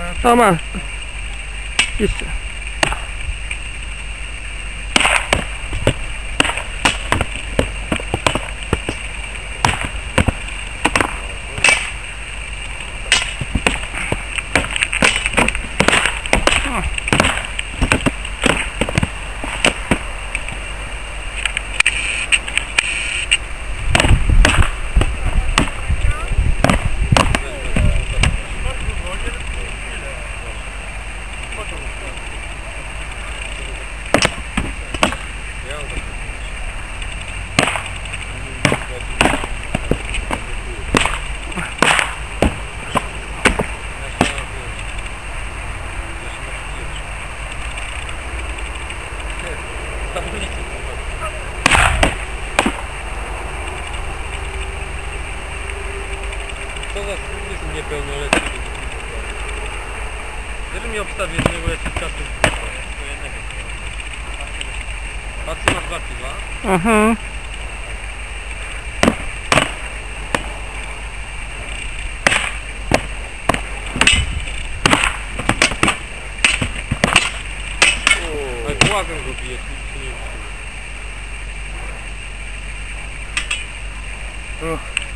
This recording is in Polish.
O, ma. Jeszcze. Co za jest niepełnoletni. Jeżeli mnie obstawi jednego jeszcze czasu, to jednego. Patrzcie, masz 2 piwa. Aha. Ale błagam go bije, to nie O.